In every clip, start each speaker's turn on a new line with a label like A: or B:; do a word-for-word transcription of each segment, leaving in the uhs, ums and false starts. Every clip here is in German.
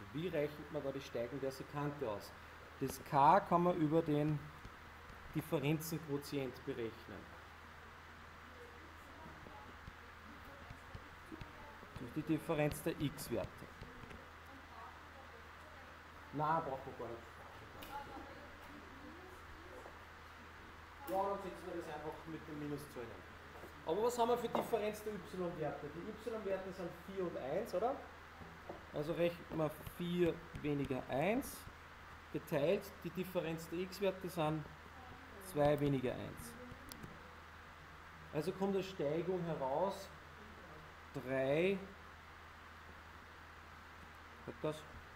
A: Wie rechnet man da die Steigung der Sekante aus? Das k kann man über den Differenzenquotient berechnen. Durch die Differenz der x-Werte. Nein, braucht man gar nicht. Ja, dann setzen wir das einfach mit dem Minuszeichen. Aber was haben wir für Differenz der y-Werte? Die y-Werte sind vier und eins, oder? Also rechnen wir vier weniger eins, geteilt, die Differenz der x-Werte sind zwei weniger eins. Also kommt eine Steigung heraus, drei, hat das?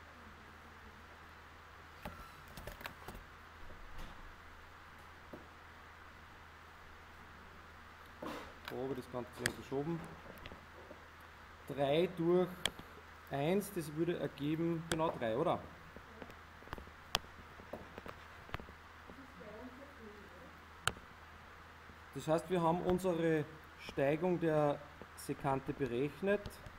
A: Aber das Ganze ist verschoben. drei durch eins, das würde ergeben genau drei, oder? Das heißt, wir haben unsere Steigung der Sekante berechnet,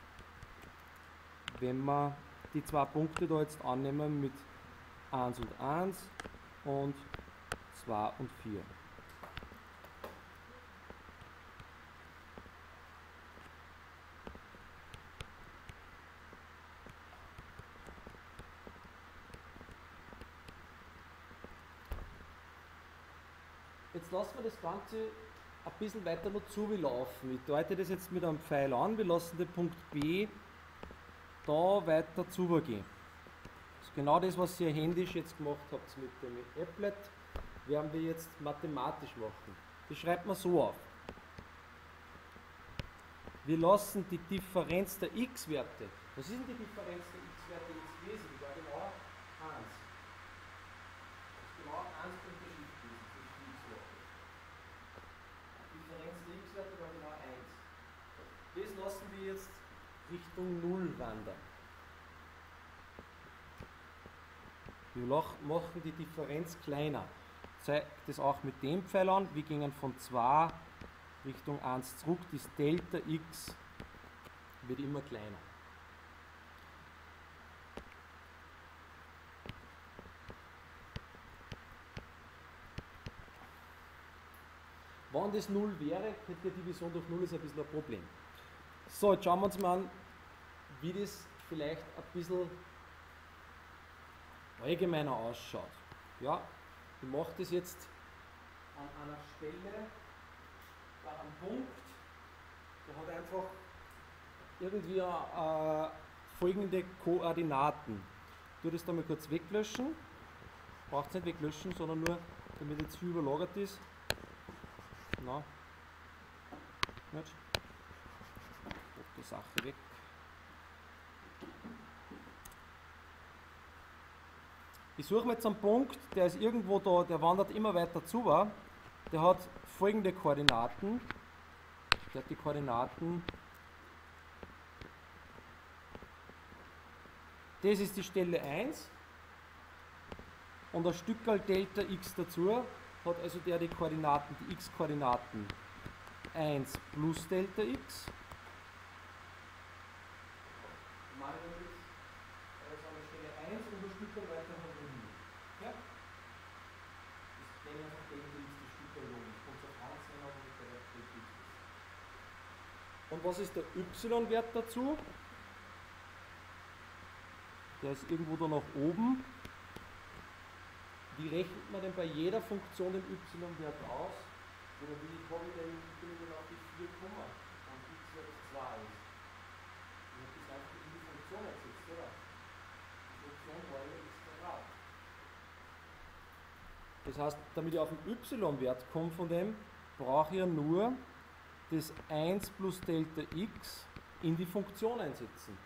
A: wenn wir die zwei Punkte da jetzt annehmen mit eins und eins und zwei und vier. Jetzt lassen wir das Ganze ein bisschen weiter noch zulaufen. Ich deute das jetzt mit einem Pfeil an. Wir lassen den Punkt B da weiter zugehen. Das ist genau das, was ihr händisch jetzt gemacht habt mit dem Applet, werden wir jetzt mathematisch machen. Das schreibt man so auf. Wir lassen die Differenz der x-Werte. Was ist denn die Differenz der x-Werte jetzt gewesen? Die war genau eins. Das ist genau eins Unterschied gewesen zwischen x-Werte. Die Differenz der x-Werte war genau eins. Das lassen wir jetzt Richtung null wandern. Wir machen die Differenz kleiner. Ich zeige das auch mit dem Pfeil an. Wir gehen von zwei Richtung eins zurück. Das Delta x wird immer kleiner. Wenn das null wäre, hätte die Division durch null ist ein bisschen ein Problem. So, jetzt schauen wir uns mal an, wie das vielleicht ein bisschen allgemeiner ausschaut. Ja, ich mache das jetzt an einer Stelle, bei einem Punkt, der hat einfach irgendwie äh, folgende Koordinaten. Ich tue das da mal kurz weglöschen. Braucht es nicht weglöschen, sondern nur, damit jetzt viel überlagert ist. Na, nicht. Die Sache weg. Ich suche mir jetzt einen Punkt, der ist irgendwo da, der wandert immer weiter zu war. Der hat folgende Koordinaten. Der hat die Koordinaten. Das ist die Stelle eins. Und ein Stückerl Delta x dazu hat also der die Koordinaten, die x-Koordinaten eins plus Delta x. Und was ist der y-Wert dazu? Der ist irgendwo da nach oben. Wie rechnet man denn bei jeder Funktion den y-Wert aus? Oder wie komme ich denn, bin ich denn auf die vier Komma und x-Wert zwei ist? Ich habe das einfach in die Funktion ersetzt, oder? Die Funktion war ja x Quadrat. Das heißt, damit ich auf den y-Wert komme von dem, brauche ich ja nur das eins plus Delta x in die Funktion einsetzen.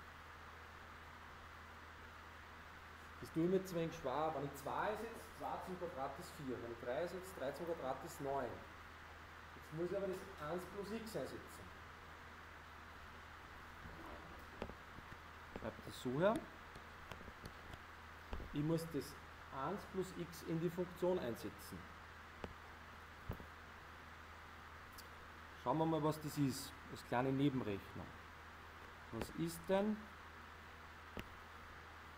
A: Das tue ich mir zwar schwer, wenn ich zwei einsetze, zwei zum Quadrat ist vier, wenn ich drei einsetze, drei zum Quadrat ist neun. Jetzt muss ich aber das eins plus x einsetzen. Ich schreibe das so her. Ich muss das eins plus x in die Funktion einsetzen. Schauen wir mal, was das ist, als kleine Nebenrechnung. Was ist denn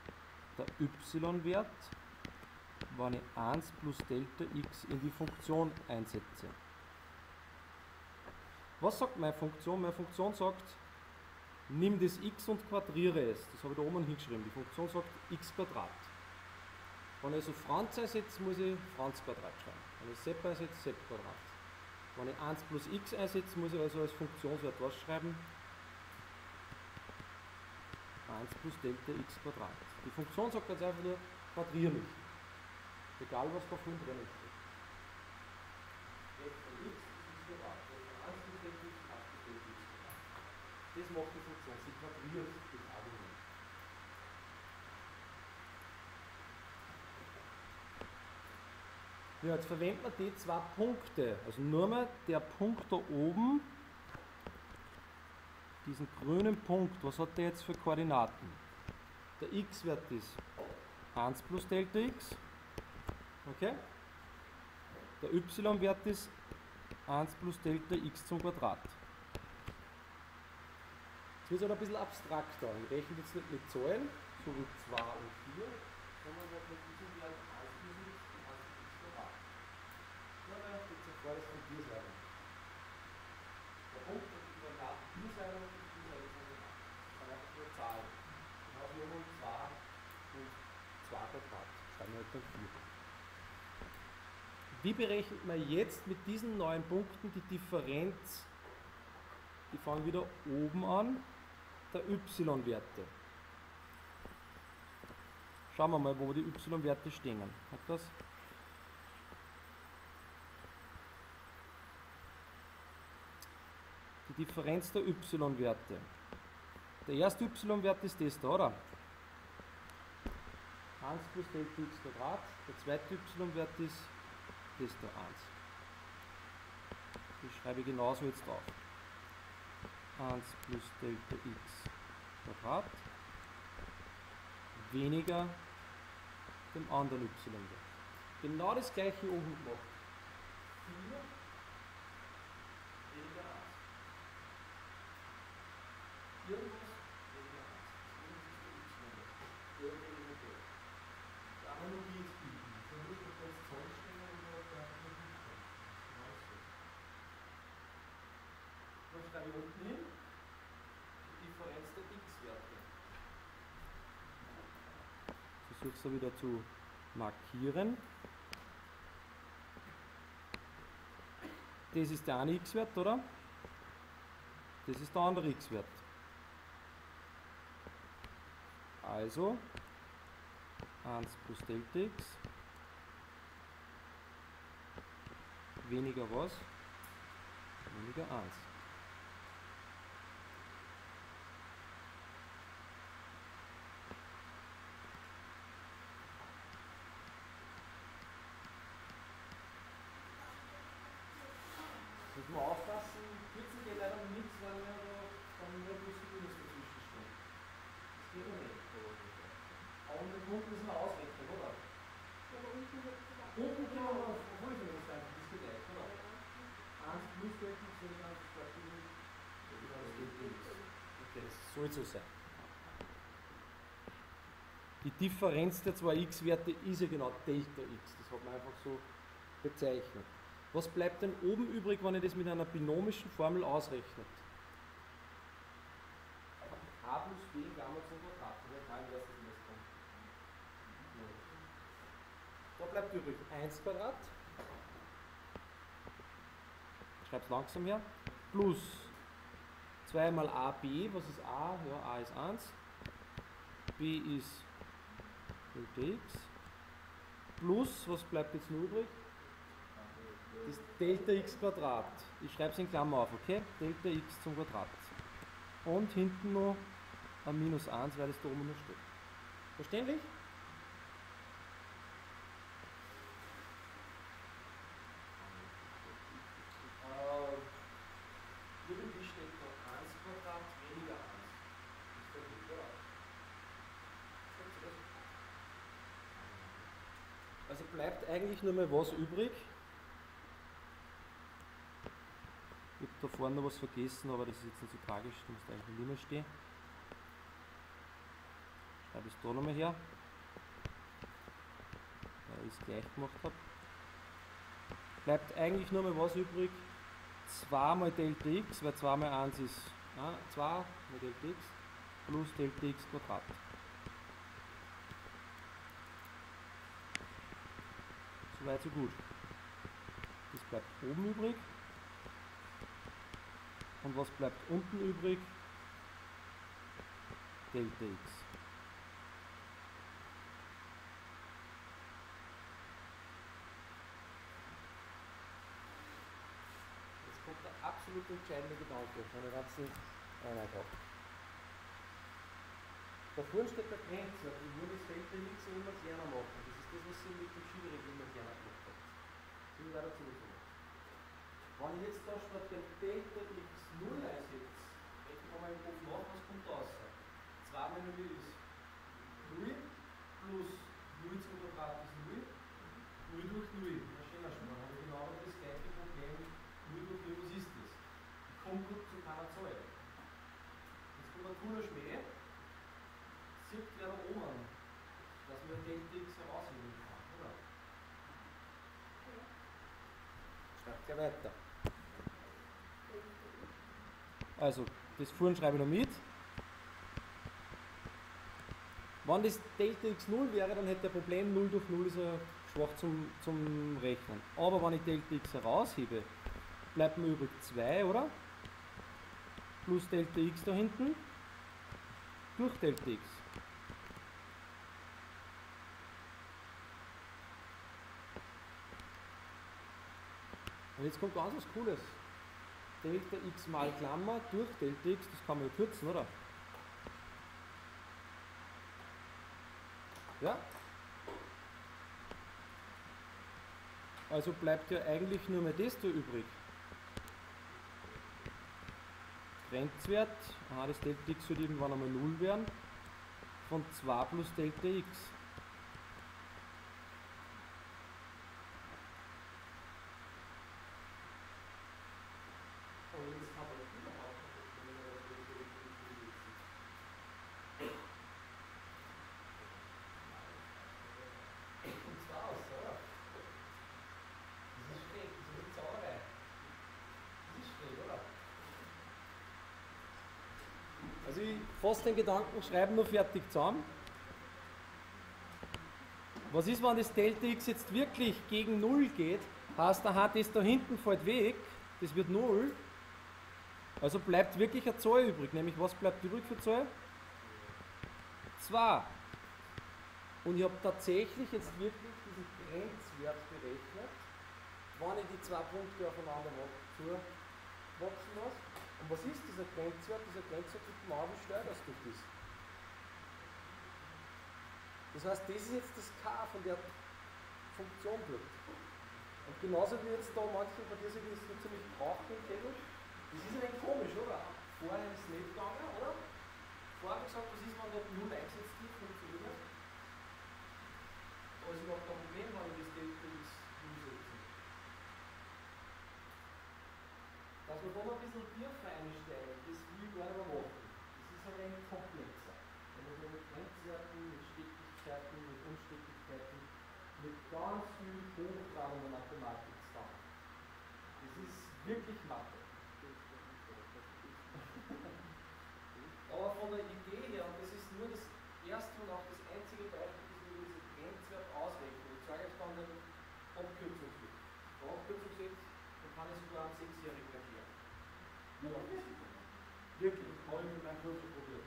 B: der y-Wert, wenn ich eins plus Delta x in die Funktion einsetze. Was sagt meine Funktion? Meine Funktion sagt, nimm das x und quadriere es. Das habe ich da oben hingeschrieben. Die Funktion sagt x Quadrat. Wenn ich also Franz einsetze, muss ich Franz Quadrat schreiben. Wenn ich Sepp einsetze, Sepp Quadrat. Wenn ich eins plus x einsetze, muss ich also als Funktionswert was schreiben? eins plus Delta x Quadrat. Die Funktion sagt ganz einfach nur, quadriere mich. Egal was da vorne drin steht. f von x ist x Quadrat. f von eins plus Delta x, eins plus Delta x Quadrat. Das macht die Funktion. Sie quadriert das Argument. Ja, jetzt verwenden wir die zwei Punkte. Also nur mal der Punkt da oben, diesen grünen Punkt, was hat der jetzt für Koordinaten? Der x-Wert ist eins plus Delta x. Okay? Der y-Wert ist eins plus Delta x zum Quadrat. Jetzt wird es aber ein bisschen abstrakter. Ich rechne jetzt nicht mit Zahlen, so wie zwei und vier, sondern mit diesem Wert eins plus x und eins plus x Quadrat. Ja, da steht so vor, das von dieser Seite. Der Punkt und die Koordinaten dieser Seite und dieser Seite sind genau. Das sind einfach nur Zahlen. Dann habe ich um zwei und zwei Quadrat. Schreiben wir halt dann vier. Wie berechnet man jetzt mit diesen neuen Punkten die Differenz? Die fangen wieder oben an, der y-Werte. Schauen wir mal, wo die y-Werte stehen. Hat das? Die Differenz der y-Werte. Der erste y-Wert ist das da, oder? eins plus Delta x Quadrat. Der zweite y-Wert ist das da eins. Das schreibe ich genauso jetzt auf. eins plus Delta x Quadrat weniger dem anderen y-Wert. Genau das gleiche oben gemacht. vier weniger eins. Irgendwas weniger eins. Irgendwas ist der y-Wert. Der weniger der. Die Analogie ist die. So muss man das Zollstellen oder der Analogie. Was schreibe ich unten hin? Die Differenz der x-Werte. Versuche es wieder zu markieren. Das ist der eine x-Wert, oder? Das ist der andere x-Wert. Also eins plus Delta x weniger was? Weniger eins. Muss man aufpassen, kürzen geht leider nichts, weil wir da dann nur plus minus dazwischen stehen. Das geht ja nicht. Aber den Punkt müssen wir ausrechnen, oder? Ja, aber unten wird es unten können wir auf Vollverlust einfach, das geht leicht, oder? eins plus Delta x weniger eins ist gleich null. Okay, das soll so sein. Die Differenz der zwei x-Werte ist ja genau Delta x, das hat man einfach so bezeichnet. Was bleibt denn oben übrig, wenn ich das mit einer binomischen Formel ausrechne? a plus b Gamma zum Quadrat. Da bleibt übrig eins Quadrat. Ich schreibe es langsam her. Plus zwei mal ab, was ist a? Ja, a ist eins. b ist Delta x. Plus, was bleibt jetzt nur übrig? Das Delta x Quadrat. Ich schreibe es in Klammer auf, okay? Delta x zum Quadrat. Und hinten noch ein minus eins, weil es da oben noch steht. Verständlich? Äh, irgendwie steht da eins Quadrat weniger eins. Ist das gut, oder? Also bleibt eigentlich nur mal was übrig. Ich habe da vorne noch was vergessen, aber das ist jetzt nicht so tragisch, da müsste eigentlich nicht mehr stehen. Schreibe ich es da nochmal her. ich es gleich gemacht habe. Bleibt eigentlich nur mal was übrig, zwei mal Delta x, weil zwei mal eins ist ah, zwei mal Delta x plus Delta x Quadrat. Soweit so gut. Das bleibt oben übrig. Und was bleibt unten übrig? Delta x. Jetzt kommt der absolut entscheidende Gedanke von der ganzen Einheit ab. Da vorne steht der Grenzwert, ich würde das Delta x immer kleiner machen. Das ist das, was Sie mit dem Schieberegel immer kleiner gemacht haben. Das will ich weiter zurückmachen. Wenn ich jetzt da statt dem Delta x null einsetze, rechnen wir mal im Kopf nach, was kommt raus? zwei mal null ist null plus null zum Quadrat ist null. null durch null. Ja, schön, schon mal. Dann habe ich genau das gleiche Problem. null durch null, was ist das? Ich komme gut zu keiner Zahl. Jetzt kommt ein cooler Schmäh. Sieht wer da oben, dass man Delta x herausheben kann, oder? Schreibt gleich weiter. Also, das vorhin schreibe ich noch mit. Wenn das Delta x null wäre, dann hätte der Problem null durch null ist ja schwach zum, zum Rechnen. Aber wenn ich Delta x heraushebe, bleibt mir übrig zwei, oder? Plus Delta x da hinten durch Delta x. Und jetzt kommt ganz was Cooles. Delta x mal Klammer durch Delta x, das kann man ja kürzen, oder? Ja? Also bleibt ja eigentlich nur mehr das da übrig. Grenzwert, aha, das Delta x wird irgendwann einmal null werden, von zwei plus Delta x. Also ich fasse den Gedanken, schreibe nur fertig zusammen. Was ist, wenn das Delta x jetzt wirklich gegen null geht? Heißt, der hat das da hinten fällt weg, das wird null. Also bleibt wirklich eine Zahl übrig, nämlich was bleibt übrig für Zahl? zwei. Und ich habe tatsächlich jetzt wirklich diesen Grenzwert berechnet, wenn ich die zwei Punkte aufeinander zuwachsen lasse. Und was ist dieser Grenzwert? Dieser Grenzwert gibt mir an, wie steil das Stück ist. Das heißt, das ist jetzt das K von der Funktion dort. Und genauso wie jetzt da manche bei dir sagen, das ist so ziemlich braucht im Kegel. Das ist ein wenig komisch, oder? Vorher ist es nicht gegangen, oder? Vorher gesagt, was ist, wenn da null eingesetzt wird, funktioniert nicht. Also überhaupt kein Problem, wenn ich das Delta x null setze. Dass wir da noch ein bisschen tiefer einsteigen, das will ich gar nicht mehr machen. Das ist ein wenig komplexer. Wenn wir so mit Grenzwerten, mit Stetigkeiten, mit Unstetigkeiten, mit ganz viel hochtrabender Mathematik zusammen. Das ist wirklich Mathe. Aber von der Idee her, und das ist nur das erste und auch das einzige Beispiel, das wir diese Grenzwert ausrechnen. Ich zeige euch dann den Abkürzungsweg. Der Abkürzungsweg, den kann ich sogar am Sechsjährigen erklären. Nur auf Physik. Wirklich, habe ich mit meinem Kurse probiert.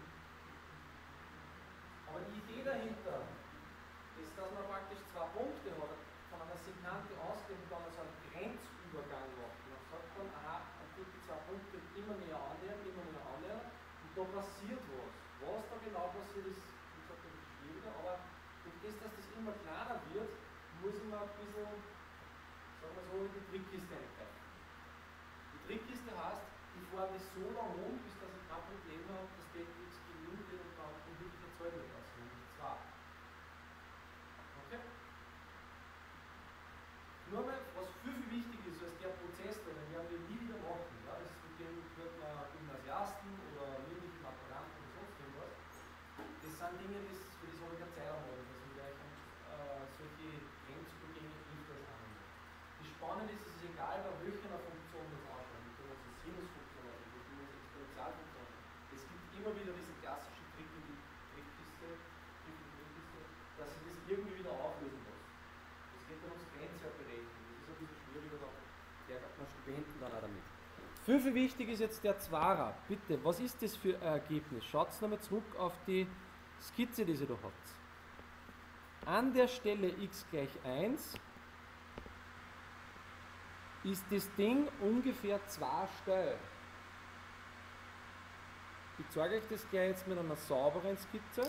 B: Aber die Idee dahinter ist, dass man praktisch zwei Punkte hat, von einer Sekante ausgeht und dann so einen Grenzübergang macht. Man sagt dann, aha, man tut die zwei Punkte immer näher annähern, immer näher annähern. Da passiert was. Was da genau passiert ist, wie gesagt, ein bisschen schwieriger, aber durch das, dass das immer kleiner wird, muss ich mal ein bisschen, sagen wir so, in die Trickkiste eingreifen. Die Trickkiste heißt, ich fahre das so lange um, bis dass ich kein Problem habe, dass Delta x gegen null geht und dann um wirklich eine Zahl wird lassen, nämlich zwei. Okay? Nur mal, was viel, viel wichtig ist, als der Prozess, da, den werden wir nie wieder machen. Ja? Das mit dem hört man Gymnasiasten oder mündlichen Laboranten oder sonst irgendwas. Das sind Dinge, das, für das habe ich keine Zeit am Morgen. Das will ich euch
A: äh, solche Grenzübergänge trifft das auch nicht. Das Spannende ist, es ist egal, bei welcher Funktion wir uns anschauen. Wir können uns eine Sinusfunktion anschauen, wir können uns eine Exponentialfunktion anschauen. Es gibt immer wieder diesen klassischen Trick in die Trickkiste, Trick in die Trickkiste, dass sich das irgendwie wieder auflösen muss. Das geht dann ums Grenzwertberechnen. Das ist ein bisschen schwieriger, da ärgert man Studenten dann auch damit.
B: Viel, viel wichtig ist jetzt der Zwarer. Bitte, was ist das für ein Ergebnis? Schaut nochmal zurück auf die Skizze, die ihr da habt. An der Stelle x gleich eins ist das Ding ungefähr zwei steil. Ich zeige euch das gleich jetzt mit einer sauberen Skizze.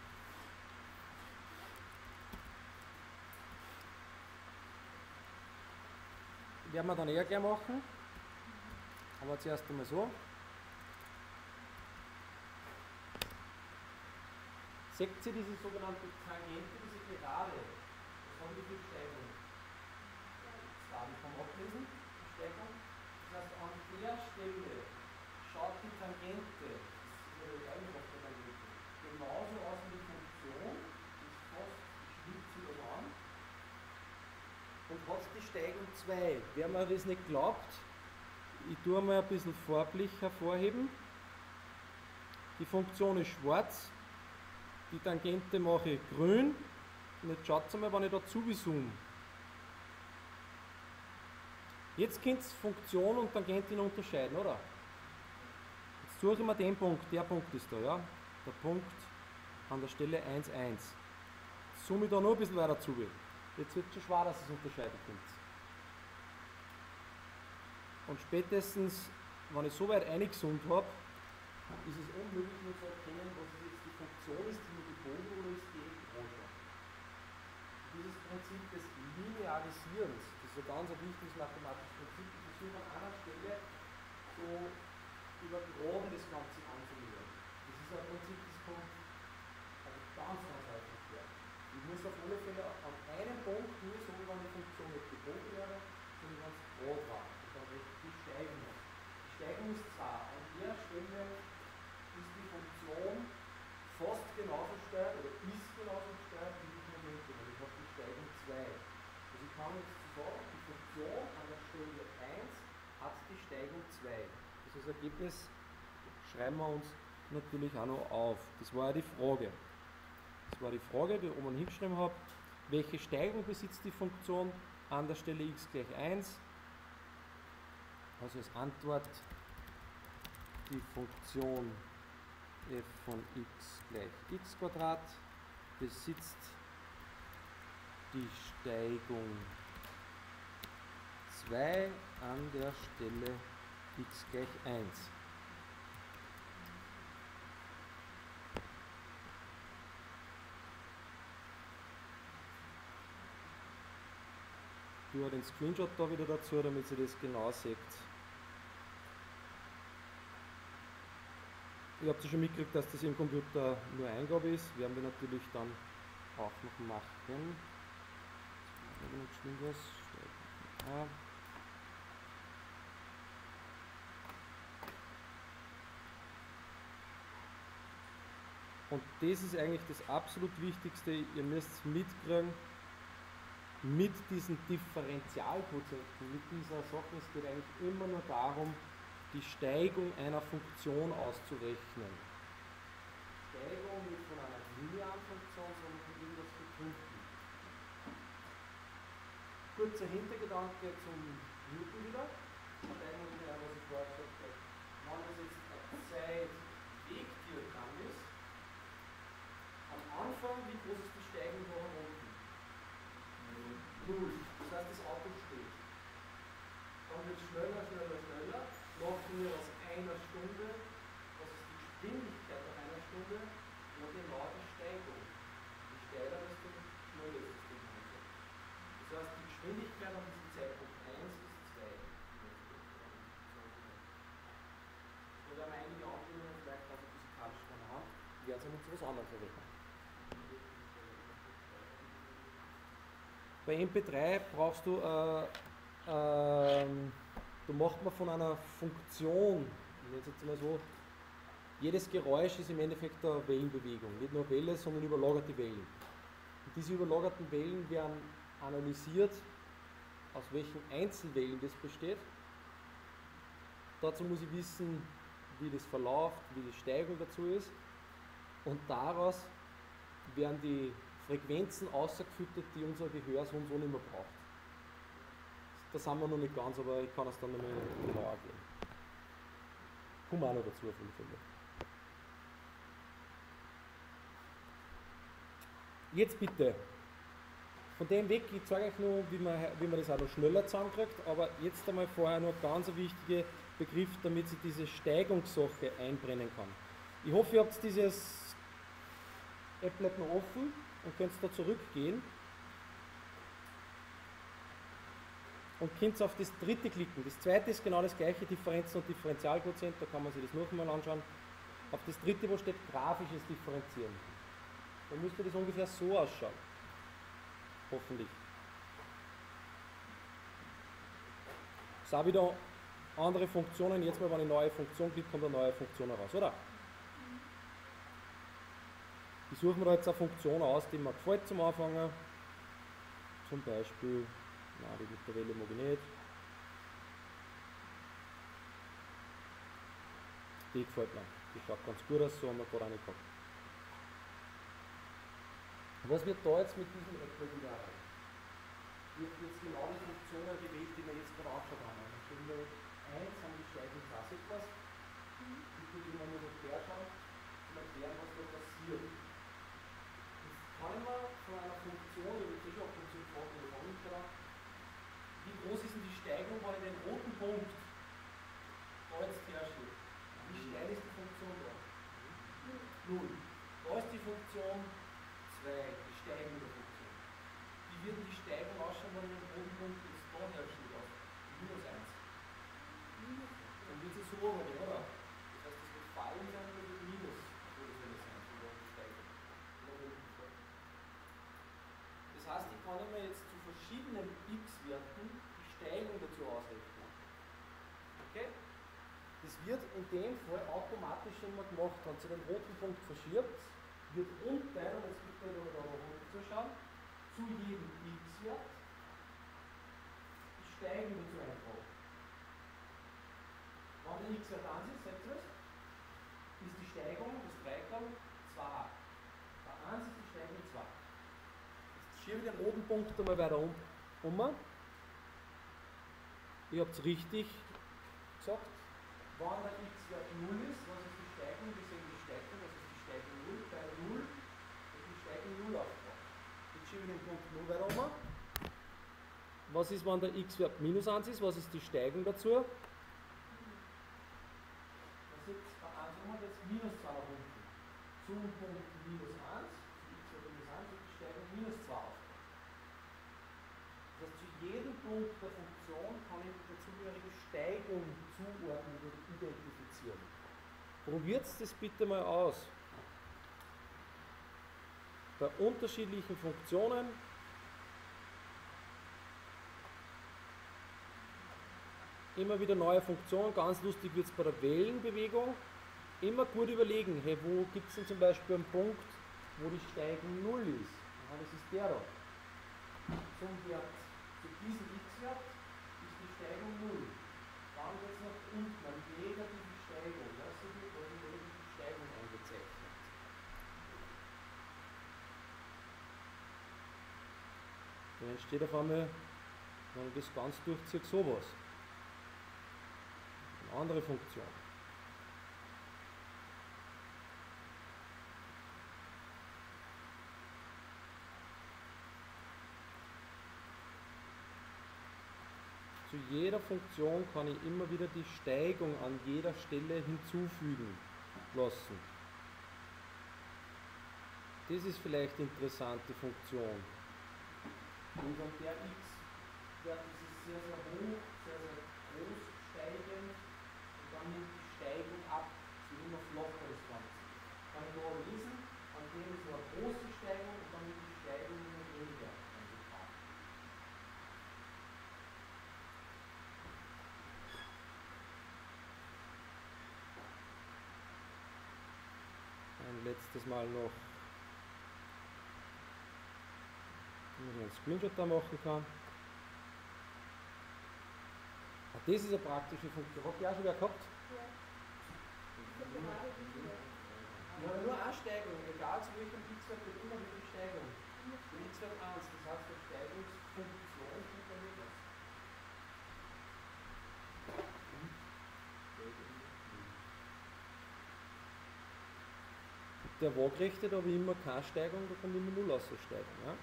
B: Werden wir dann eher gleich machen. Aber zuerst einmal so. Seht ihr diese sogenannte Tangente, diese Gerade? Das haben wir für Steigung. Da kann man ablesen, die Steigung. Das heißt, an der Stelle schaut die Tangente, das ist die Eigenschaft der Tangente, genauso aus wie die Funktion, ist fast, ich schnitt sie das an, und hat die Steigung zwei. Wer mir das nicht glaubt, ich tue mal ein bisschen farblich hervorheben. Die Funktion ist schwarz, die Tangente mache ich grün. Und jetzt schaut mal, wenn ich da zuzoome. Jetzt könnt ihr Funktion und Tangente noch unterscheiden, oder? Jetzt suche ich mir den Punkt, der Punkt ist da, ja? Der Punkt an der Stelle eins, eins. Jetzt zoome ich da noch ein bisschen weiter zu. Jetzt wird es schon schwer, dass ihr es unterscheiden könnt. Und spätestens, wenn ich so weit eingezoomt habe, ist es unmöglich, nur zu erkennen, was jetzt die Funktion ist, die nur gebogen oder ist die Branche. Dieses Prinzip des Linearisierens, das ist ein ganz wichtiges mathematisches Prinzip, ich versuche an einer Stelle so über Graden das Ganze anzulegen. Das ist ein Prinzip, das kommt also ganz, ganz häufig vor. Ich muss auf alle Fälle an einem Punkt nur so, wenn die Funktion nicht gebogen wäre, sondern wenn es gerade war. Die Steigung. Die Steigung ist zwei. An der Stelle ist die Funktion fast genauso steil oder ist genauso steil wie die Tangente. Und ich habe die Steigung zwei. Also ich kann jetzt sagen, die Funktion an der Stelle eins hat die Steigung zwei. Das als Ergebnis schreiben wir uns natürlich auch noch auf. Das war ja die Frage. Das war die Frage, die ich oben hingeschrieben habe. Welche Steigung besitzt die Funktion an der Stelle x gleich eins? Also als Antwort die Funktion f von x gleich x Quadrat besitzt die Steigung zwei an der Stelle x gleich eins. Ich tue den Screenshot da wieder dazu, damit ihr das genau seht. Ihr habt ja schon mitgekriegt, dass das im Computer nur Eingabe ist. Werden wir natürlich dann auch noch machen. Und das ist eigentlich das absolut Wichtigste. Ihr müsst mitkriegen, mit diesen Differentialquotienten, mit dieser Sache, es geht eigentlich immer nur darum, die Steigung einer Funktion auszurechnen. Steigung nicht von einer linearen Funktion, sondern von irgendwas Bestimmten. Kurzer Hintergedanke zum Newton wieder. Und eigentlich, was ich vorher gesagt habe, wenn das jetzt eine Zeit-Weg-Diagramm ist, am Anfang, wie groß ist die Steigung da am unten? Null. Das heißt, das Auto steht. Dann wird es schneller, schneller, schneller. Machen wir aus einer Stunde, was ist die Geschwindigkeit nach einer Stunde? Und genau die Steigung. Je steiler, desto schneller ist das Ding. Das heißt, die Geschwindigkeit an diesem Zeitpunkt eins ist zwei. Da werden wir einige Anwendungen vielleicht auch physikalisch von der Hand, die werden sie mit etwas anderem verwenden. Bei M P drei brauchst du, äh, äh, da macht man von einer Funktion, ich nenne es jetzt mal so, jedes Geräusch ist im Endeffekt eine Wellenbewegung. Nicht nur Welle, sondern überlagerte Wellen.
A: Und diese überlagerten Wellen werden analysiert, aus welchen Einzelwellen das besteht. Dazu muss ich wissen, wie das verläuft, wie die Steigung dazu ist. Und daraus werden die Frequenzen ausgefüttert, die unser Gehör so und so nicht mehr braucht. Da sind wir noch nicht ganz, aber ich kann es dann noch mal genauer gehen. Kommen wir auch noch dazu auf jeden Fall. Jetzt bitte, von dem weg, ich zeige euch noch, wie man, wie man das auch noch schneller zusammenkriegt, aber jetzt einmal vorher noch ein ganz wichtiger Begriff, damit sie diese Steigungssache einbrennen kann. Ich hoffe, ihr habt dieses Applet noch offen und könnt da zurückgehen und könnt auf das dritte klicken. Das zweite ist genau das gleiche, Differenzen und Differentialquotient, da kann man sich das noch einmal anschauen. Auf das dritte, wo steht grafisches Differenzieren. Dann müsste das ungefähr so ausschauen. Hoffentlich. Es sind auch wieder andere Funktionen. Jetzt mal, wenn ich neue Funktion klicke, kommt eine neue Funktion heraus, oder? Ich suche mir da jetzt eine Funktion aus, die mir gefällt zum Anfangen. Zum Beispiel, nein, die mit der Welle mag ich nicht. Die gefällt mir. Die schaut ganz gut aus, so haben wir gerade auch nicht gehabt. Was wird da jetzt mit diesem Applet wieder erreicht? Ich habe jetzt genau die Funktionen gewählt, die wir jetzt gerade angeschaut haben. An Stelle eins haben die Steigung das etwas. Ich würde immer nur noch herschauen und erklären, was da passiert. Jetzt kann ich mir von einer Funktion, ich habe jetzt schon ab und zu gefragt, oder von uns da, wie groß ist denn die Steigung, wenn ich den roten Punkt da jetzt herstehe? Wie steil ist die Funktion da? null. Da ist die Funktion die Steigung der Funktion. Wie wird die Steigung ausschauen, wenn ich den roten Punkt jetzt da herstehe? Auf minus eins. Dann wird sie so runtergehen, oder? Das heißt, das wird fallen sein oder wird minus sein, von der Steigung. Das heißt, ich kann mir jetzt zu verschiedenen x-Werten die Steigung dazu ausrechnen. Okay? Das wird in dem Fall automatisch immer gemacht, wenn sie den roten Punkt verschiebt, wird unten, jetzt bitte noch da runter zuschauen, zu jedem x-Wert die Steigung dazu eintragen. Wenn der x-Wert eins ist, seht ihr das? Ist die Steigung, das Dreiklang, zwei. Bei eins ist die Steigung zwei. Jetzt schiebe ich den roten Punkt einmal weiter um. um. Ihr habt es richtig gesagt. Wenn der x-Wert null ist, was ist die Steigung? Wir sehen die Steigung, was ist die Steigung null? Bei null ist die Steigung null aufgebaut. Jetzt schiebe ich den Punkt null weiter um. Was ist, wenn der x-Wert minus eins ist? Was ist die Steigung dazu? Das ist bei eins um, jetzt minus zwei nach unten. Zum Punkt minus eins, zu x-Wert minus eins, wird die Steigung minus zwei aufgebaut. Das heißt, zu jedem Punkt der Funktion kann ich die dazugehörige Steigung zuordnen oder identifizieren. Probiert das bitte mal aus. Bei unterschiedlichen Funktionen immer wieder neue Funktionen. Ganz lustig wird es bei der Wellenbewegung. Immer gut überlegen, hey, wo gibt es denn zum Beispiel einen Punkt, wo die Steigung null ist? Aha, das ist der da. Zum Wert, zu diesem x-Wert ist die Steigung null. Dann geht es nach unten, an negative Steigung. Das ist mit der negative Steigung eingezeichnet. Dann entsteht auf einmal, wenn ich das ganz durchziehe, sowas. Eine andere Funktion. Zu jeder Funktion kann ich immer wieder die Steigung an jeder Stelle hinzufügen lassen. Das ist vielleicht interessant, die Funktion. Und an der x-Wert ist es sehr, sehr hoch, sehr, sehr groß steigend und dann nimmt die Steigung ab, es wird immer flacher das Ganze. Kann ich da lesen, an dem ist eine große Steigung und dann nimmt die Steigung immer weniger. Ein letztes Mal noch
B: einen Screenshot da machen kann. Ah, das ist eine praktische Funktion. Habt ihr auch schon wer gehabt? Ja, nur eine Steigerung, egal zu welchem x-Wert wird immer wieder die Steigerung. Der x-Wert eins, das heißt die Steigungsfunktion funktioniert das. Der Waagrechte, da habe ich immer keine Steigerung, da kommt immer null aus der Steigerung. Ja?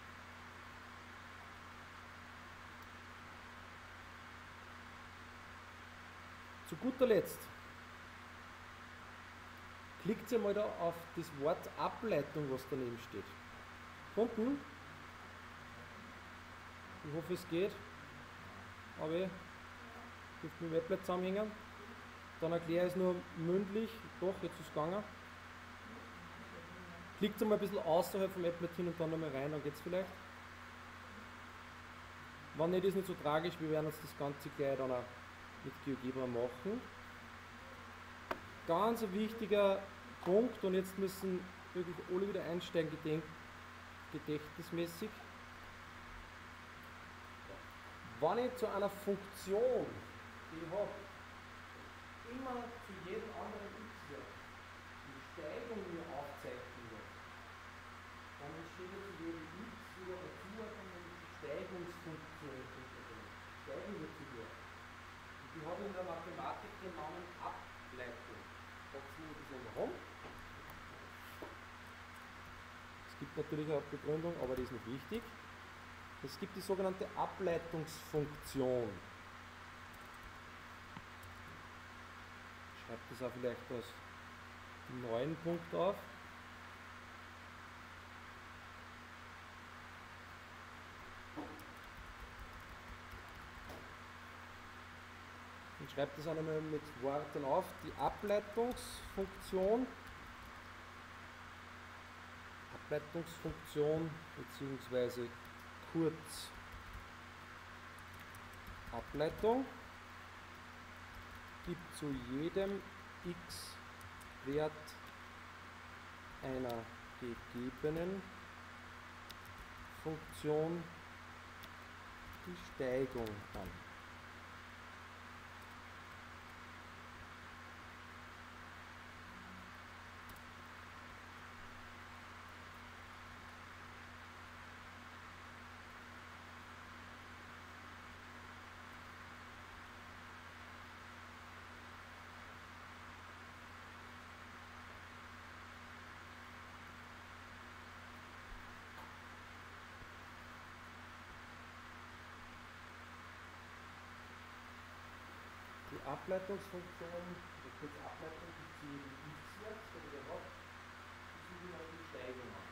B: Zu guter Letzt klickt ihr mal da auf das Wort Ableitung, was daneben steht. Unten. Ich hoffe, es geht. Aber ich dürfte mit dem Applet zusammenhängen. Dann erkläre ich es nur mündlich. Doch, jetzt ist es gegangen. Klickt mal ein bisschen außerhalb vom Applet hin und dann nochmal rein, dann geht es vielleicht. Wenn nicht, ist nicht so tragisch, wir werden uns das Ganze gleich dann auch mit GeoGebra machen. Ganz ein wichtiger Punkt, und jetzt müssen wirklich alle wieder einsteigen, gedenk, gedächtnismäßig. Wenn ich zu einer Funktion, die ich habe, immer zu jedem anderen x-Wert die Steigung mir aufzeichnen will, dann entsteht zu jedem x wieder eine Zuordnung, nämlich die Steigungsfunktion. Steigen wir zu dir. Und die habe ich in der Mathematik den Namen Ableitung. Sagst du mir das warum? Es gibt natürlich auch eine Begründung, aber die ist nicht wichtig. Es gibt die sogenannte Ableitungsfunktion. Ich schreibe das auch vielleicht als neuen Punkt auf. Und schreibe das auch einmal mit Worten auf. Die Ableitungsfunktion, Ableitungsfunktion bzw. kurz Ableitung gibt zu jedem x-Wert einer gegebenen Funktion die Steigung an. Die Ableitungsfunktion, die kurze Ableitung, gibt zu jedem x-Wert, den wir haben, die wir die Steigung an.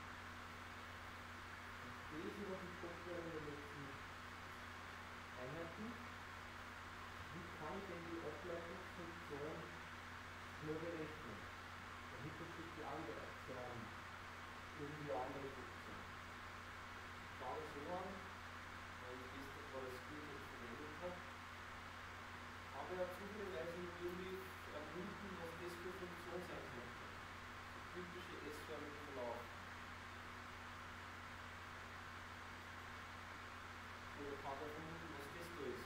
B: Und das ist noch die Vorstellung der letzten Einheiten. Wie kann ich denn die Ableitungsfunktion nur berechnen? Dahinter steht die andere Option, irgendwie eine andere Funktion. Schau das so an, weil ich das gerade das Bild jetzt verwendet habe. Aber ja zufälligerweise natürlich ergründen, was das für eine Funktion sein könnte. Typische S-förmige Verlauf. Oder kann man ergründen, was das da ist.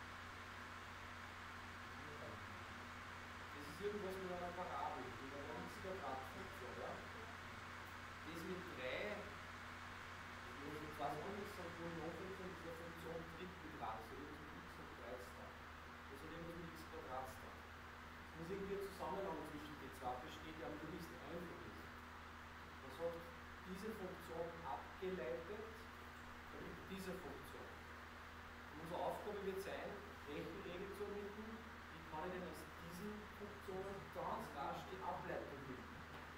B: Das ist irgendwas mit einer Parabel, mit einer x Quadratfunktion. Ja? Das mit drei, also mit was anderes sagt, nur noch von dieser Funktion Trittbetrag, also x und dreizehn. Das hat irgendwas mit x Quadrat da. Es muss irgendwie ein Zusammenhang zwischen den zwei bestehen, der am möglichst einfach ist. Man sagt, diese Funktion abgeleitet von dieser Funktion. Und unsere Aufgabe wird sein, Rechenregel zu ermitteln, wie kann ich denn aus diesen Funktionen ganz rasch die Ableitung bilden.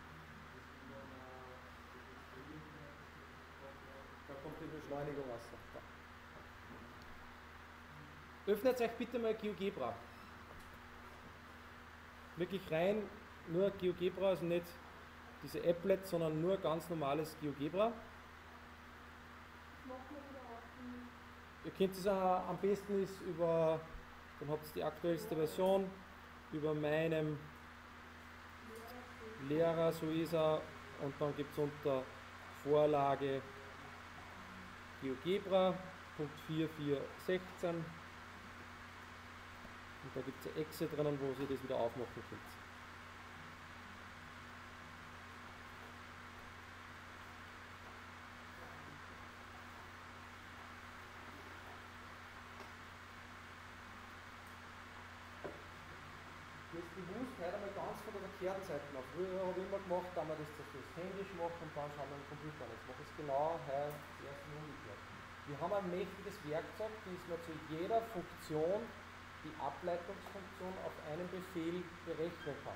B: Da kommt die Beschleunigung raus. Da. Öffnet euch bitte mal GeoGebra. Wirklich rein, nur GeoGebra, also nicht diese Applet, sondern nur ganz normales GeoGebra. Ihr könnt es auch, am besten ist über, dann habt ihr die aktuellste Version, über meinem Lehrer, so ist er, und dann gibt es unter Vorlage GeoGebra, Punkt vier vier sechzehn. Und da gibt es eine Exe drinnen, wo Sie das wieder aufmachen könnt. Jetzt bewusst heute einmal ganz von der verkehrten Seite auf. Früher habe ich immer gemacht, da wir das zuerst händisch machen und dann schauen wir den Computer an. Jetzt mache ich es genau heute erst umgekehrt. Wir haben ein mächtiges Werkzeug, das man zu jeder Funktion, die Ableitungsfunktion, auf einen Befehl berechnen kann.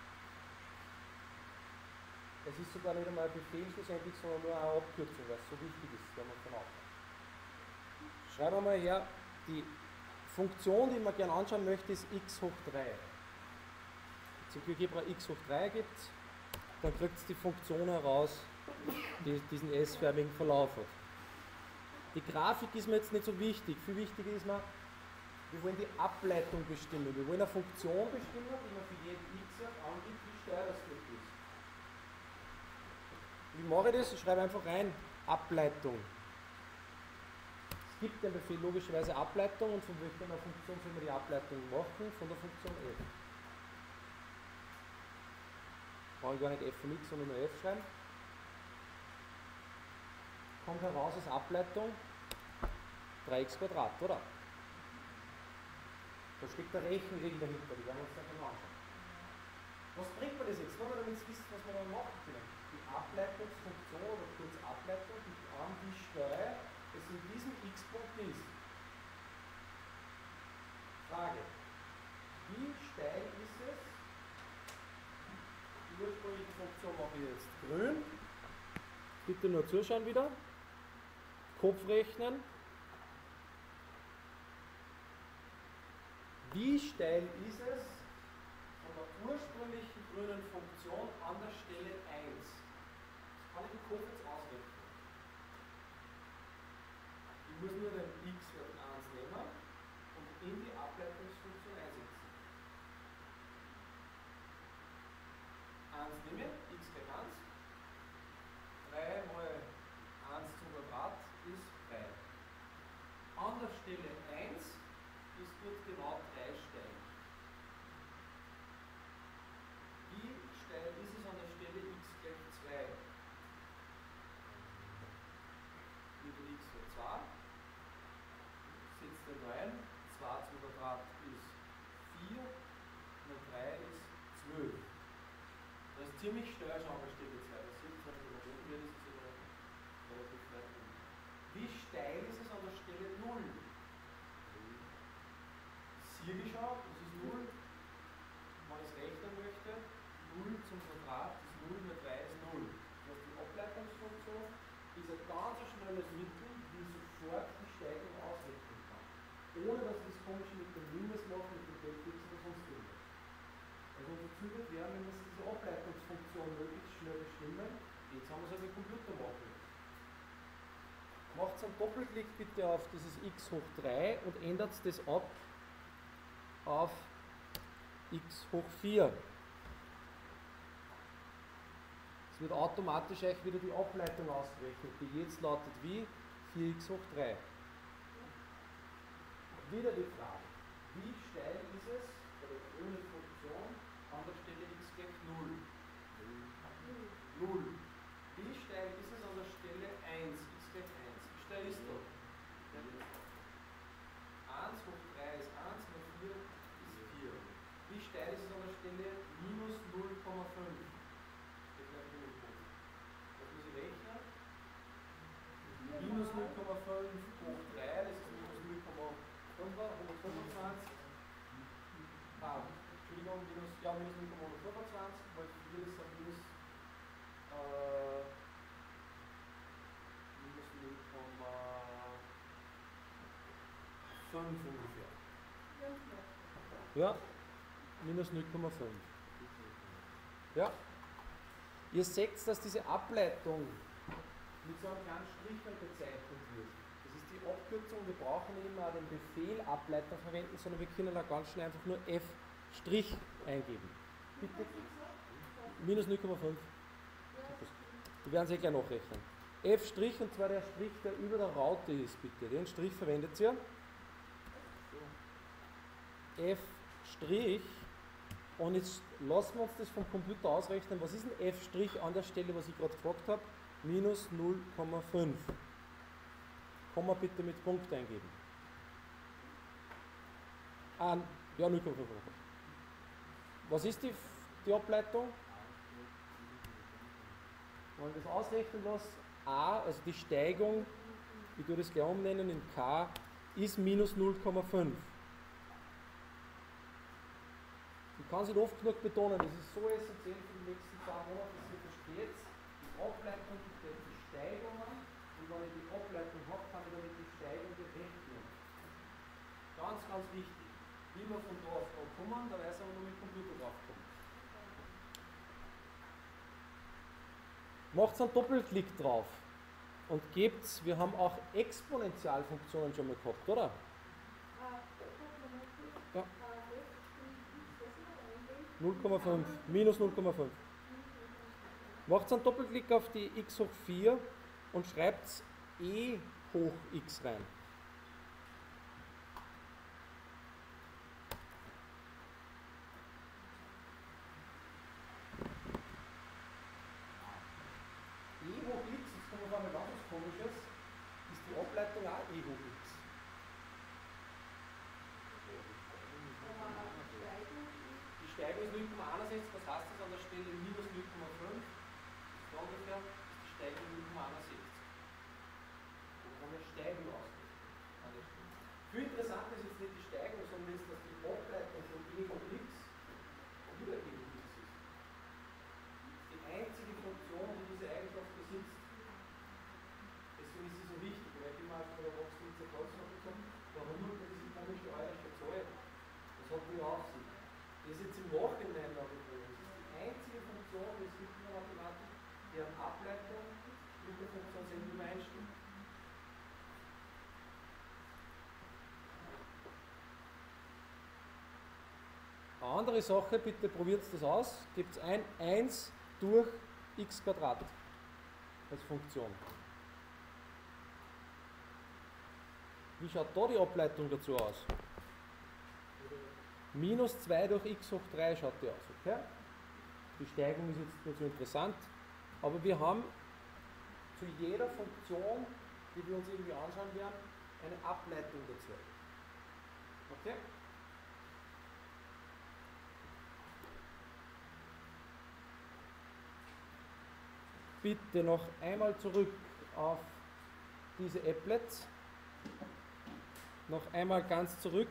B: Es ist sogar nicht einmal ein Befehl schlussendlich, sondern nur eine Abkürzung, weil es so wichtig ist, wenn man von aufhört. Schreiben wir mal her, die Funktion, die man gerne anschauen möchte, ist x hoch drei. Wenn es in GeoGebra x hoch drei gibt, dann kriegt es die Funktion heraus, die diesen S-förmigen Verlauf hat. Die Grafik ist mir jetzt nicht so wichtig. Viel wichtiger ist mir, wir wollen die Ableitung bestimmen. Wir wollen eine Funktion bestimmen, die man für jeden x angibt, wie steil das Stück ist. Wie mache ich das? Ich schreibe einfach rein, Ableitung. Es gibt den Befehl logischerweise Ableitung und von welcher Funktion soll man die Ableitung machen? Von der Funktion f. Brauche ich gar nicht f von x, sondern nur f schreiben. Kommt heraus als Ableitung drei x Quadrat, oder? Da steckt der Rechenregel dahinter, die werden wir uns dann genau anschauen. Was bringt mir das jetzt? Nur damit ihr wisst, was wir dann machen können. Die Ableitungsfunktion oder kurz Ableitung gibt an, wie steil es in diesem x-Punkt ist. Frage. Wie steil ist es? Die ursprüngliche Funktion mache ich jetzt grün. Bitte nur zuschauen wieder. Kopf rechnen. Wie steil ist es von der ursprünglichen grünen Funktion an der Stelle eins? Das kann ich im Kopf jetzt ausrechnen. Ich muss nur den x-Wert eins nehmen und in die Ableitungsfunktion einsetzen. eins nehme, x gleich eins. drei mal eins zum Quadrat ist drei. An der Stelle eins ist dort genau drei steil. Wie steil ist es an der Stelle x gleich zwei? Über x hoch zwei. Setzt den rein. zwei zum Quadrat ist vier. Und drei ist zwölf. Das ist ziemlich steil schon an der Stelle zwei. Das sieht man, wenn man oben wird, ist es aber relativ weit unten. Wie steil ist es an der Stelle null? Hier geschaut, das ist null, wenn ich es rechnen möchte, null zum Quadrat ist null mal drei ist null. Das heißt, die Ableitungsfunktion ist ein ganz schnelles Mittel, wie ich sofort die Steigung ausrechnen kann. Ohne dass ich das komische mit dem Minus mache, mit dem Delta x oder sonst irgendwas. Also unser Ziel wird werden, wir müssen diese Ableitungsfunktion möglichst schnell bestimmen. Jetzt haben wir es halt mit Computer machen. Macht einen Doppelklick bitte auf dieses x hoch drei und ändert das ab auf x hoch vier. Es wird automatisch euch wieder die Ableitung ausgerechnet, die jetzt lautet wie vier x hoch drei. Wieder die Frage, wie steil ist es bei der grünen Funktion an der Stelle x gleich null? null. Wie steil ist es an der Stelle eins, x gleich eins? Wie steil ist das? eins hoch drei ist eins, mal vier ist vier. Wie steil ist es an der Stelle minus null Komma fünf? Das muss ich rechnen. Minus null Komma fünf hoch drei, das ist minus null Komma fünfundzwanzig. Ah, Entschuldigung, minus, ja, minus null Komma fünfundzwanzig, weil vier ist ein minus, äh, minus null Komma fünf ungefähr. Ja, minus null Komma fünf. Ja. Ihr seht, dass diese Ableitung mit so einem kleinen Strich bezeichnet wird. Das ist die Abkürzung, wir brauchen nicht immer den Befehl Ableiter verwenden, sondern wir können da ganz schnell einfach nur F' eingeben. Bitte? Minus null Komma fünf. Die werden Sie gleich nachrechnen.
A: F', und zwar der Strich, der über der Raute ist, bitte. Den Strich verwendet ihr. F', und jetzt lassen wir uns das vom Computer ausrechnen. Was ist ein F' an der Stelle, was ich gerade gefragt habe? Minus null Komma fünf. Komma bitte mit Punkt eingeben. Ah, ja, null Komma fünf. Was ist die, die Ableitung? Wenn ich das ausrechnen lasse, A, also die Steigung, ich tue das gleich umnennen in K, ist minus null Komma fünf. Ich kann es nicht oft genug betonen, das ist so essentiell für die nächsten zwei Monate, dass ihr versteht, die Ableitung gibt die Steigungen, und wenn ich die Ableitung habe, kann ich damit die Steigung berechnen. Ganz, ganz wichtig. Wie wir von da auf da kommen, da weiß aber noch mit dem Computer drauf kommen. Macht einen Doppelklick drauf und gebt, wir haben auch Exponentialfunktionen schon mal gehabt, oder? Ja. null Komma fünf, minus null Komma fünf. Macht einen Doppelklick auf die x hoch vier und schreibt e hoch x rein. E hoch x, jetzt kommen wir auf einmal ganz was Komisches, ist die Ableitung auch e hoch x. Die Steigung ist null Komma einundsechzig, was heißt das an der Stelle minus null Komma fünf? So ungefähr ist die Steigung null Komma einundsechzig. Da kann man Steigung ausrechnen an der Stelle. Viel interessanter ist jetzt nicht die Steigung, sondern jetzt, dass die Ableitung von e hoch x wieder e hoch x ist. Die einzige Funktion, die diese Eigenschaft besitzt. Deswegen ist sie so wichtig, weil ich immer als bei der Wachstumszahl gesagt, warum hat man diese komische eurische Zahl? Das hat die Aufsicht. Das ist jetzt im Nachhinein noch nicht. Das ist die einzige Funktion, die es gibt in der Mathematik, deren Ableitung mit der Funktion selber übereinstimmt. Eine andere Sache, bitte probiert das aus, gebt ein eins durch x Quadrat als Funktion. Wie schaut da die Ableitung dazu aus? Minus zwei durch x hoch drei schaut die aus, okay? Die Steigung ist jetzt nicht so interessant, aber wir haben zu jeder Funktion, die wir uns irgendwie anschauen werden, eine Ableitung dazu. Okay? Bitte noch einmal zurück auf diese Applets. Noch einmal ganz zurück.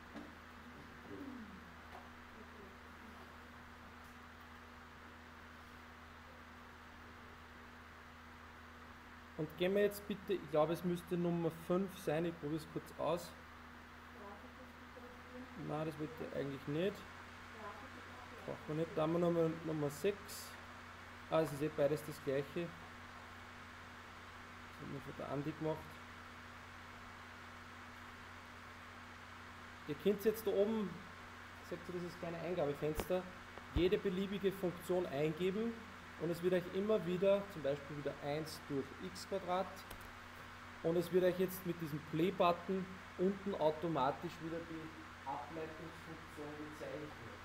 A: Und gehen wir jetzt bitte, ich glaube es müsste Nummer fünf sein, ich probiere es kurz aus. Nein, das wird eigentlich nicht. Brauchen wir nicht. Dann haben wir Nummer, Nummer sechs. Ah, es ist eh beides das gleiche. Das haben wir von der Andi gemacht. Ihr könnt jetzt da oben, sagt ihr, das ist keine Eingabefenster, jede beliebige Funktion eingeben und es wird euch immer wieder, zum Beispiel wieder eins durch x Quadrat, und es wird euch jetzt mit diesem Play-Button unten automatisch wieder die Ableitungsfunktion gezeichnet.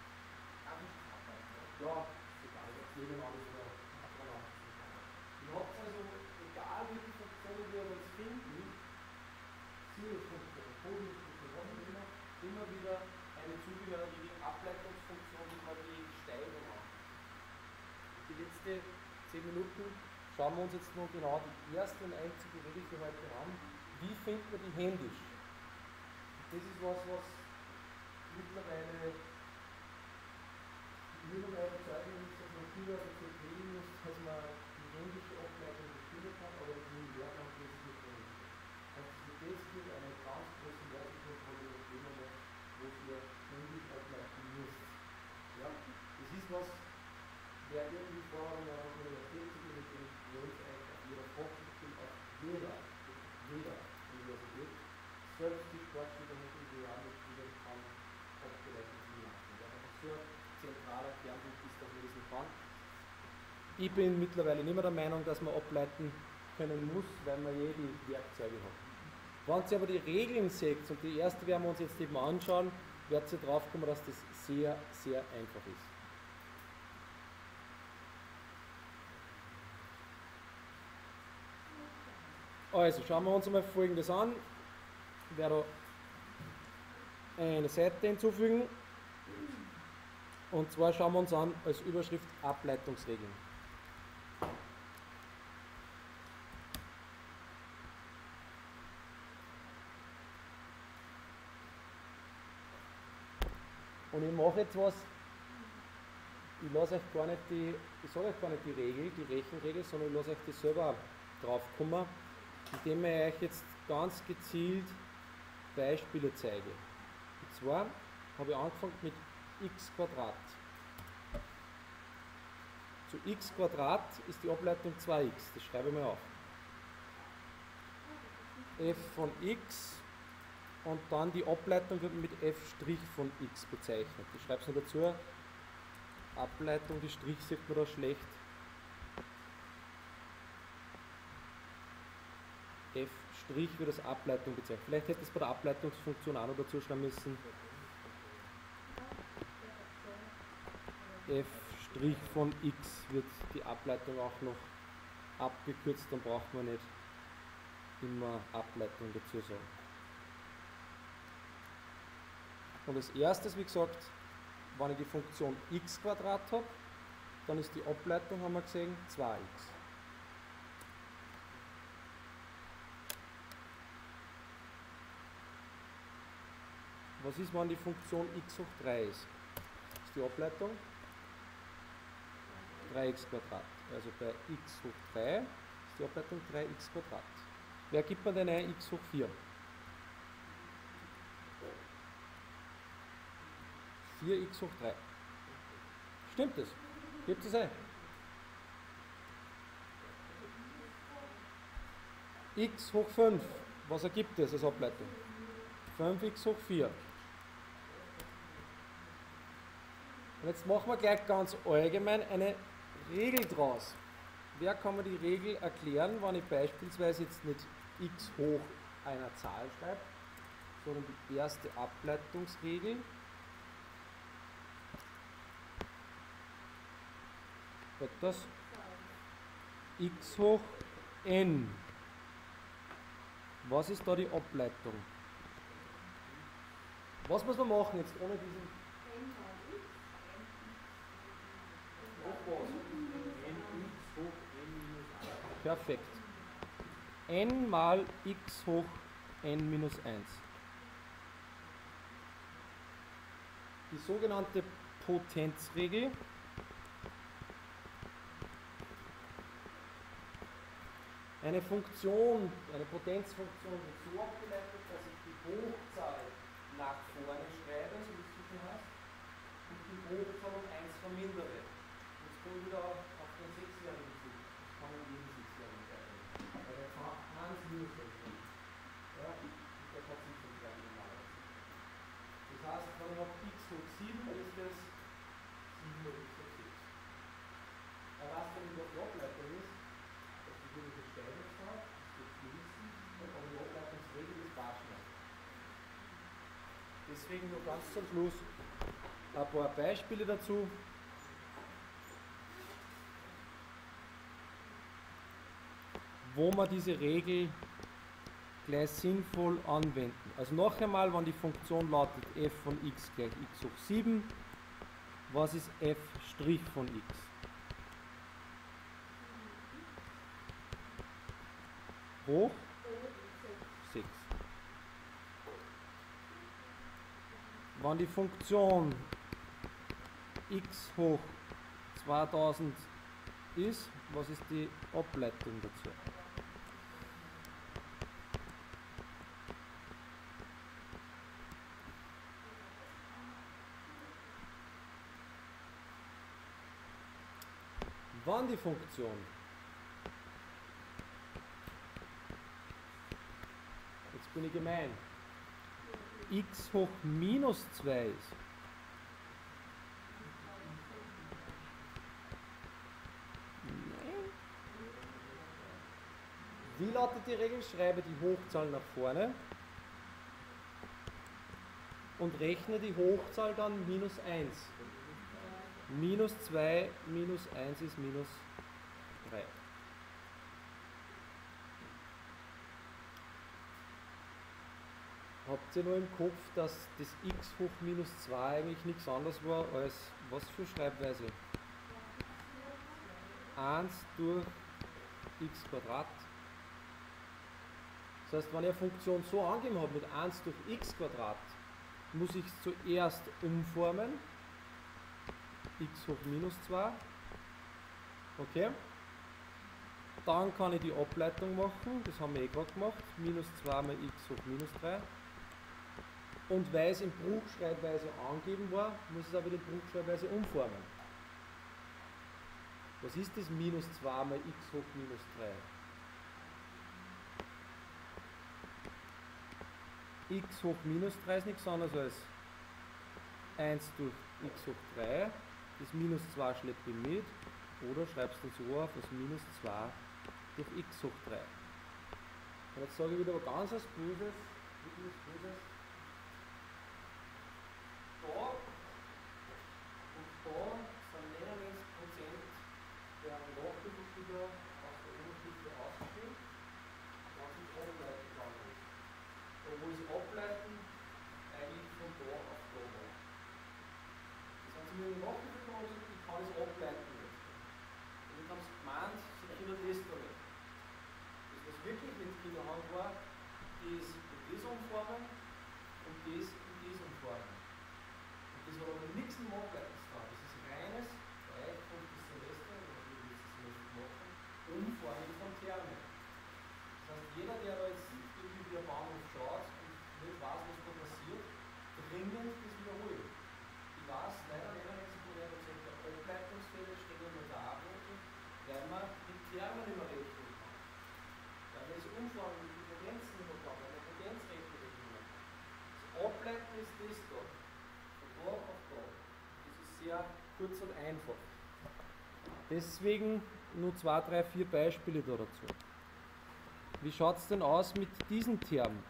A: Ja, egal, jetzt nehmen wir alles wieder. Ihr habt also, egal welche Funktionen wir jetzt finden, Sinusfunktion, Cosinusfunktion, was auch immer, immer wieder eine zugehörige Ableitungsfunktion, die man die Steigung hat. Die letzten zehn Minuten schauen wir uns jetzt noch genau die erste und einzige Regel für heute an. Wie findet man die händisch? Das ist was, was mittlerweile mittlerweile Überzeugung ist, dass man früher dazu kriegen muss, dass man die händische Ableitung bestimmen kann, aber das nie lernen und das ist nicht möglich. Also das ist deswegen eine ganz große Wertekontrolle der Themen, wo ihr händisch ableiten müsst. Ja? Das ist was, wer irgendwie vorher mal auf der Universität zu gehen, mit dem Grund eigentlich auf jeder Fachrichtung, auf jeder, jeder Universität, selbst die Sportstudenten, die ja mitgliedern kann, abgeleitet zu machen. Ja, das ist so ein zentraler Kernpunkt ist, dass man das nicht kann. Ich bin mittlerweile nicht mehr der Meinung, dass man ableiten
B: können muss, weil man je die Werkzeuge hat. Wenn ihr aber die Regeln seht, und die erste werden wir uns jetzt eben anschauen, werdet ihr drauf kommen, dass das sehr, sehr einfach ist. Also schauen wir uns einmal Folgendes an. Ich werde da eine Seite hinzufügen. Und zwar schauen wir uns an als Überschrift Ableitungsregeln. Und ich mache jetzt was, ich lasse euch gar nicht die, ich sage euch gar nicht die Regel, die Rechenregel, sondern ich lasse euch die selber drauf kommen, indem ich euch jetzt ganz gezielt Beispiele zeige. Und zwar habe ich angefangen mit x Quadrat. Zu x Quadrat ist die Ableitung zwei x, das schreibe ich mal auf. F von x und dann die Ableitung wird mit f' von x bezeichnet. Ich schreibe es noch dazu. Ableitung, die Strich sieht man da schlecht. F' wird als Ableitung bezeichnet. Vielleicht hätte es bei der Ableitungsfunktion auch noch dazu schreiben müssen. F' von x wird die Ableitung auch noch abgekürzt, dann braucht man nicht immer Ableitung dazu sagen. Und als erstes, wie gesagt, wenn ich die Funktion x Quadrat habe, dann ist die Ableitung, haben wir gesehen, zwei x. Was ist, wenn die Funktion x hoch drei ist? Das ist die Ableitung drei x Quadrat. Also bei x hoch drei ist die Ableitung drei x Quadrat. Wer gibt mir denn ein x hoch vier? vier x hoch drei. Stimmt das? Gebt es ein. X hoch fünf. Was ergibt das als Ableitung? fünf x hoch vier. Und jetzt machen wir gleich ganz allgemein eine Regel draus. Wer kann mir die Regel erklären, wenn ich beispielsweise jetzt nicht x hoch einer Zahl schreibe, sondern die erste Ableitungsregel wird das x hoch n. Was ist da die Ableitung? Was muss man machen jetzt ohne diesen Perfekt. N mal x hoch n minus eins. Die sogenannte Potenzregel eine Funktion, eine Potenzfunktion wird so abgeleitet, dass ich die Hochzahl nach vorne schreibe, so wie es so schön heißt, und die Hochzahl um eins vermindere. Jetzt kommen wir wieder auf den sechsjährigen zu. Das kann man jeden sechsjährigen erreichen. Weil der kann eins minus sechs. Ja, der hat sich schon gleich normalerweise. Das heißt, wenn ich habe x hoch sieben, ist das sieben hoch x hoch sechs. Er weiß dann, was die Ableitung ist. Das ist die Steigungszahl, das wird wir wissen, aber die Ableitungsregel ist Barschner. Deswegen nur ganz zum Schluss ein paar Beispiele dazu. Wo man diese Regel gleich sinnvoll anwenden. Also noch einmal, wenn die Funktion lautet f von x gleich x hoch sieben, was ist f' von x? Hoch sechs. Wenn die Funktion x hoch zweitausend ist, was ist die Ableitung dazu? Wann die Funktion jetzt bin ich gemein x hoch minus zwei ist, Wie lautet die Regel? Schreibe die Hochzahl nach vorne und rechne die Hochzahl dann minus eins. Minus zwei minus eins ist minus drei. Habt ihr nur im Kopf, dass das x hoch minus zwei eigentlich nichts anderes war als was für Schreibweise? eins durch x Quadrat. Das heißt, wenn ich eine Funktion so angegeben habe mit eins durch x Quadrat, muss ich es zuerst umformen. X hoch minus zwei. Okay. Dann kann ich die Ableitung machen, das haben wir eh gerade gemacht. Minus zwei mal x hoch minus drei. Und weil es in Bruchschreibweise angegeben war, muss ich es aber in Bruchschreibweise umformen. Was ist das minus zwei mal x hoch minus drei? X hoch minus drei ist nichts anderes als eins durch x hoch drei. Das minus zwei schleppe ich mit. Oder schreibst du so auf als minus zwei durch x hoch drei. Und jetzt sage ich wieder aber ganz was Böses. Wirklich was Böses. Da und da sind neunundneunzig Prozent der Nachhilfeschüler aus der Oberstufe ausgeschrieben, wenn sie ableiten gegangen ist. Obwohl sie ableiten eigentlich von da auf da war. Das haben sie mir in der Nachhilfe gemacht, ich kann es ableiten nicht. Und dann haben sie gemeint, sie können das da nicht. Das, was wirklich mit Kindern Hand war, ist mit das umformen und das und das umformen. Das hat aber nichts mit dem Ableiten zu tun. Das ist reines, drei fünftes Semester, oder was wir dieses Semester machen, Umformen von Termen. Das heißt, jeder, der da jetzt irgendwie wie ein Bahnhof schaut und nicht weiß, was da passiert, dringend das wiederholen. Ich weiß, leider neunundneunzig Prozent der Ableitungsfälle stehen nur da, weil man mit Termen immer rechnen kann. Weil man das Umformen mit Potenzen immer kann, weil man Potenzrechnung nicht mehr kann. Das Ableiten ist das da. Auf da. Das ist sehr kurz und einfach. Deswegen nur zwei, drei, vier Beispiele da dazu. Wie schaut es denn aus mit diesen Termen?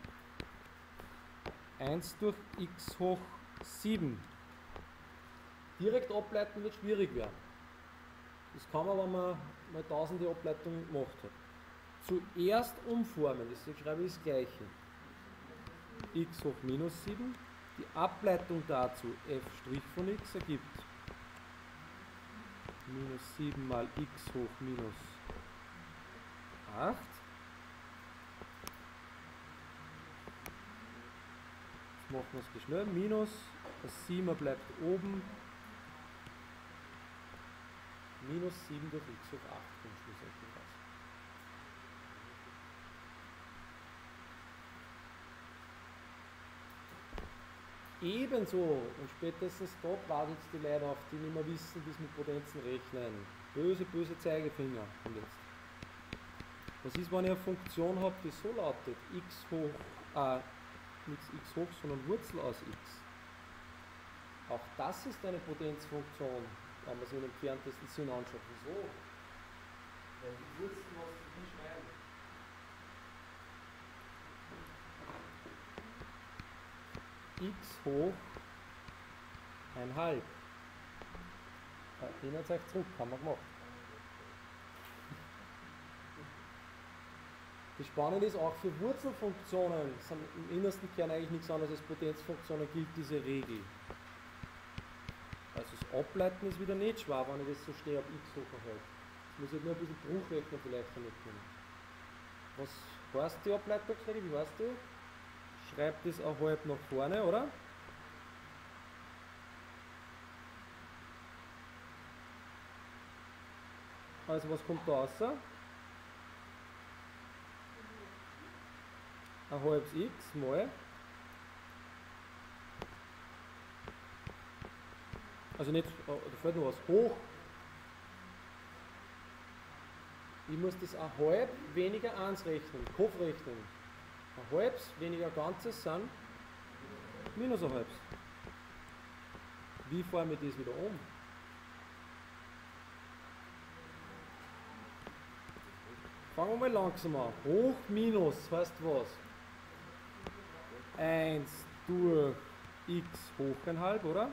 B: eins durch x hoch sieben. Direkt ableiten wird schwierig werden. Das kann man, wenn man mal tausende Ableitungen gemacht hat. Zuerst umformen, deswegen schreibe ich das Gleiche. X hoch minus sieben. Die Ableitung dazu, f' von x, ergibt minus sieben mal x hoch minus acht. Jetzt machen wir es schnell. Minus, das sieben bleibt oben. Minus sieben durch x hoch acht kommt schlussendlich raus. Ebenso, und spätestens dort warten jetzt die Leute auf, die nicht mehr wissen, wie sie mit Potenzen rechnen. Böse, böse Zeigefinger. Und jetzt. Was ist, wenn ich eine Funktion habe, die so lautet, x hoch, äh, nicht x hoch, sondern Wurzel aus x. Auch das ist eine Potenzfunktion, wenn man sie im entferntesten Sinn anschaut. Wieso? Weil die Wurzel lässt sich nicht schreiben. X hoch ein halb. Erinnert euch zurück, haben wir gemacht. Das Spannende ist auch für Wurzelfunktionen, sind im innersten Kern eigentlich nichts anderes als Potenzfunktionen, gilt diese Regel. Also das Ableiten ist wieder nicht schwer, wenn ich das so stehe, ab x hoch ein halb. Das muss ich nur ein bisschen Bruchrechner vielleicht damit können. Was heißt die Ableitungsregel? Wie heißt die? Schreibt das ein halb nach vorne, oder? Also was kommt da raus? Ein halbes x mal. Also nicht, da fällt noch was, hoch. Ich muss das ein halb weniger eins rechnen, Kopf rechnen. Ein halbes weniger ganzes sind minus ein halbes. Wie fahren wir das wieder um?
A: fangen wir mal langsam an. Hoch minus heißt was? eins durch x hoch ein halb, oder?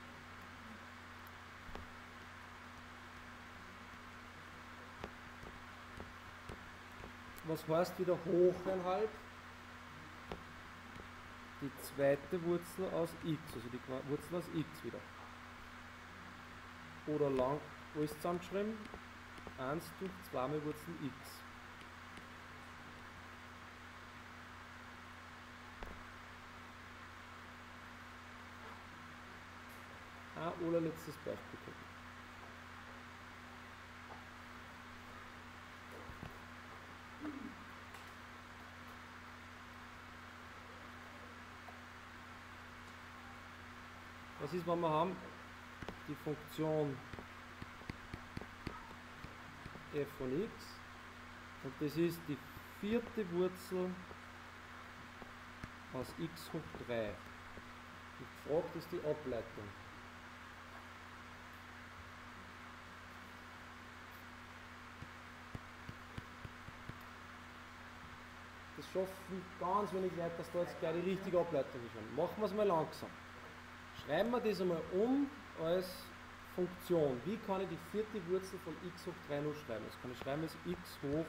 A: Was heißt wieder hoch ein halb? Die zweite Wurzel aus x, also die Wurzel aus x wieder. Oder lang, alles zusammengeschrieben, eins durch zwei mal Wurzel x. Ein allerletztes Beispiel gucken. Was ist, wenn wir haben die Funktion f von x und das ist die vierte Wurzel aus x hoch drei. Und gefragt ist die Ableitung. Das schaffen ganz wenig Leute, dass da jetzt gleich die richtige Ableitung ist. Machen wir es mal langsam. Schreiben wir das einmal um als Funktion. Wie kann ich die vierte Wurzel von x hoch drei noch schreiben? Das kann ich schreiben als x hoch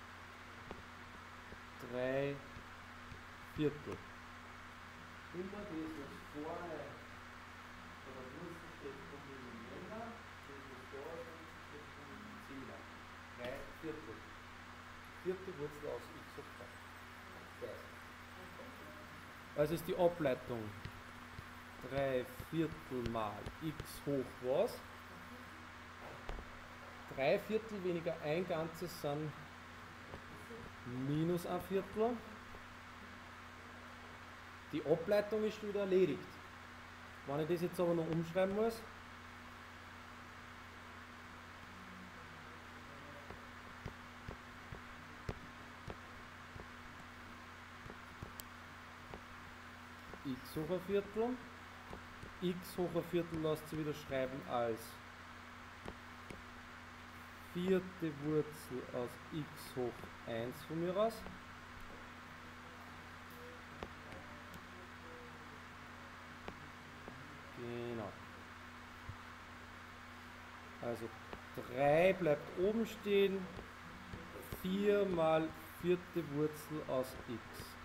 A: drei Viertel. Immer das, was vorne bei der Wurzel steht, kommt in den Jänner, das, was da steht, kommt in den Zehner. drei Viertel. Vierte Wurzel aus x hoch drei. Also ist die Ableitung drei Viertel mal x hoch was? drei Viertel weniger ein Ganzes sind minus ein Viertel. Die Ableitung ist wieder erledigt. Wenn ich das jetzt aber noch umschreiben muss, x hoch ein Viertel, x hoch ein Viertel lässt sich wieder schreiben als vierte Wurzel aus x hoch eins von mir aus. Genau. Also drei bleibt oben stehen, vier mal vierte Wurzel aus x.